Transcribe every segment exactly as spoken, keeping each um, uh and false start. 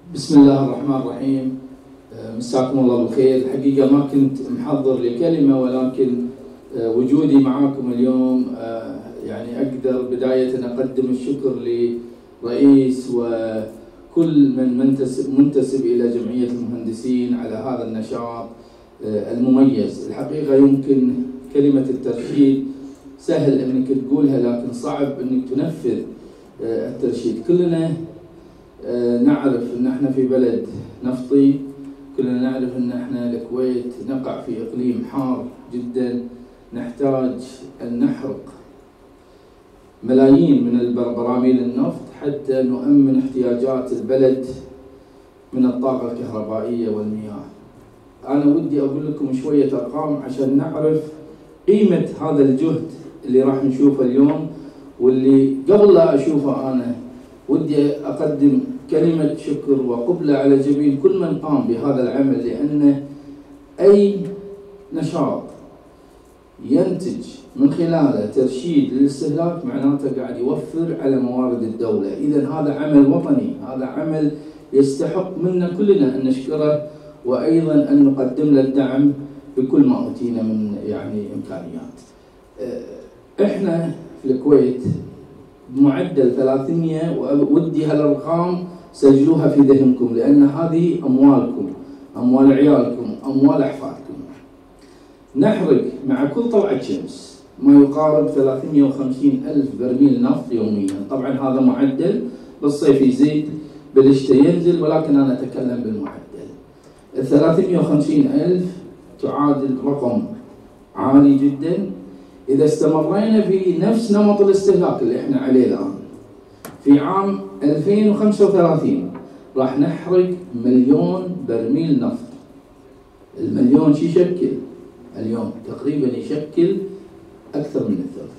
بسم الله الرحمن الرحيم. مساكم الله بالخير. الحقيقة ما كنت محضر لكلمة، ولكن وجودي معاكم اليوم يعني أقدر بداية أقدم الشكر لرئيس وكل من منتسب, منتسب إلى جمعية المهندسين على هذا النشاط المميز. الحقيقة يمكن كلمة الترشيد سهل أنك تقولها، لكن صعب أنك تنفذ الترشيد. كلنا نعرف أن احنا في بلد نفطي، كلنا نعرف أن احنا الكويت نقع في إقليم حار جدا، نحتاج أن نحرق ملايين من البراميل النفط حتى نؤمن احتياجات البلد من الطاقة الكهربائية والمياه. أنا ودي أقول لكم شوية أرقام عشان نعرف قيمة هذا الجهد اللي راح نشوفه اليوم، واللي قبل لا أشوفه أنا ودي أقدم كلمة شكر وقبلة على جبين كل من قام بهذا العمل، لأن أي نشاط ينتج من خلاله ترشيد للاستهلاك معناته قاعد يوفر على موارد الدولة. إذا هذا عمل وطني، هذا عمل يستحق منا كلنا أن نشكره، وأيضا أن نقدم له الدعم بكل ما أوتينا من يعني إمكانيات. إحنا في الكويت بمعدل ثلاثمئة، وودي هالأرقام سجلوها في ذهنكم، لأن هذه أموالكم، أموال عيالكم، أموال أحفادكم. نحرق مع كل طلعة شمس ما يقارب ثلاثمئة وخمسين ألف برميل نفط يوميا. طبعا هذا معدل، بالصيف يزيد بالشتاء ينزل، ولكن أنا أتكلم بالمعدل. ال ثلاثمئة وخمسين ألف تعادل رقم عالي جدا. إذا استمرينا في نفس نمط الاستهلاك اللي احنا عليه الآن، في عام ألفين وخمسة وثلاثين راح نحرق مليون برميل نفط. المليون شو يشكل؟ اليوم تقريبا يشكل أكثر من الثلث.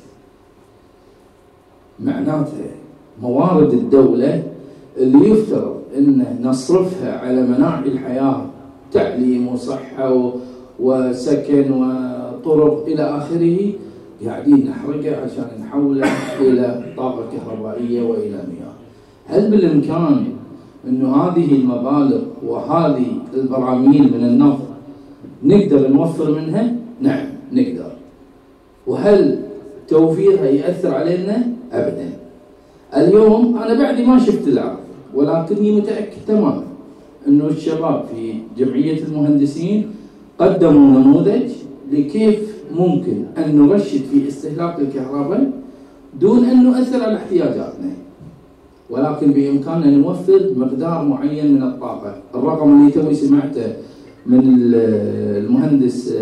معناته موارد الدولة اللي يفترض أن نصرفها على مناعي الحياة، تعليم وصحة وسكن وطرق إلى آخره، قاعدين نحرقه عشان نحوله إلى طاقة كهربائية وإلى مياه. هل بالإمكان أنه هذه المبالغ وهذه البراميل من النفط نقدر نوفر منها؟ نعم نقدر. وهل توفيرها يأثر علينا؟ أبدا. اليوم أنا بعدي ما شفت العرض، ولكني متأكد تماما أنه الشباب في جمعية المهندسين قدموا نموذج لكيف ممكن أن نرشد في استهلاك الكهرباء دون أن نؤثر على احتياجاتنا، ولكن بإمكاننا نوفر مقدار معين من الطاقة. الرقم اللي توي سمعته من المهندس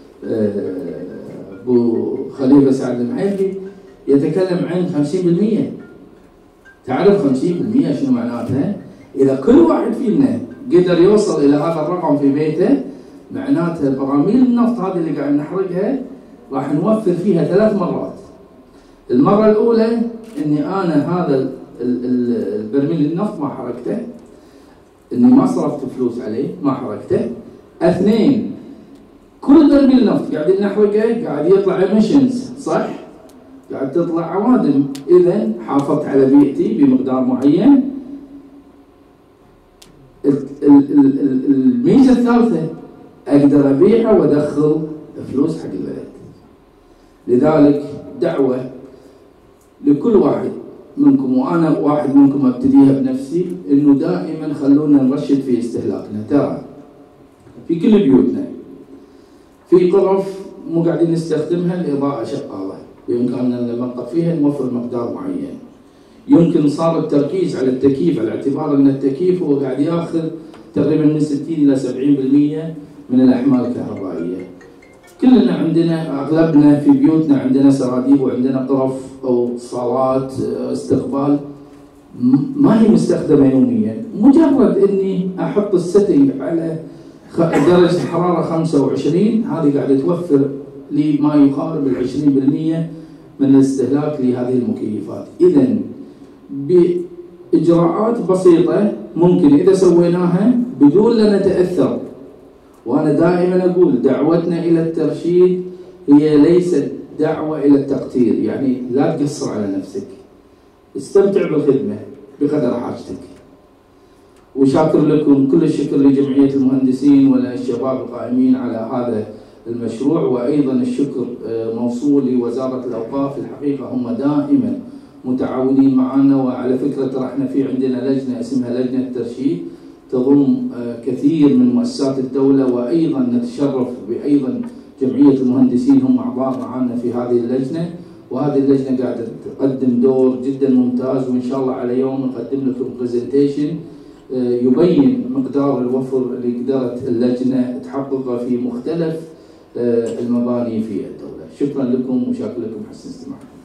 أبو خليفة سعد المحيري يتكلم عن خمسين بالمئة. تعرف خمسين بالمئة شنو معناتها؟ إذا كل واحد فينا قدر يوصل إلى هذا الرقم في بيته، معناتها براميل النفط هذه اللي قاعد نحرقها راح نوفر فيها ثلاث مرات. المرة الأولى إني أنا هذا البرميل النفط ما حرقته، إني ما صرفت فلوس عليه، ما حرقته. اثنين، كل برميل نفط قاعدين نحرقه قاعد يطلع ايميشنز، صح؟ قاعد تطلع عوادم. إذا حافظت على بيئتي بمقدار معين. الميزة الثالثة أقدر أبيعه وأدخل فلوس حق البلد. لذلك دعوة لكل واحد منكم، وأنا واحد منكم أبتديها بنفسي، إنه دائما خلونا نرشد في استهلاكنا. ترى في كل بيوتنا في غرف مو قاعدين نستخدمها، الإضاءة شغالة، بإمكاننا لما نوقف فيها نوفر مقدار معين. يمكن صار التركيز على التكييف على اعتبار أن التكييف هو قاعد ياخذ تقريبا من ستين إلى سبعين بالمئة من الأحمال الكهربائية. كلنا عندنا، أغلبنا في بيوتنا عندنا سراديب وعندنا غرف أو صالات استقبال ما هي مستخدمة يوميا. مجرد إني أحط السيتنج على درجة حرارة خمسة وعشرين، هذه قاعدة توفر لي ما يقارب العشرين بالمئة من الاستهلاك لهذه المكيفات. إذا بإجراءات بسيطة ممكن إذا سويناها بدون لا نتأثر. وأنا دائما أقول دعوتنا إلى الترشيد هي ليست دعوة إلى التقتير، يعني لا تقصر على نفسك، استمتع بالخدمة بقدر حاجتك. وشاكر لكم كل الشكر لجمعية المهندسين وللشباب القائمين على هذا المشروع، وأيضا الشكر موصول لوزارة الأوقاف. الحقيقة هم دائما متعاونين معنا، وعلى فكرة ترى احنا في عندنا لجنة اسمها لجنة الترشيد تضم كثير من مؤسسات الدولة، وأيضا نتشرف بأيضا جمعية المهندسين هم أعضاء معنا في هذه اللجنة، وهذه اللجنة قاعدة تقدم دور جدا ممتاز، وإن شاء الله على يوم نقدم لكم برزنتيشن يبين مقدار الوفر اللي قدرت اللجنة تحققه في مختلف المباني في الدولة. شكرا لكم وشاكر لكم حسن استماعكم.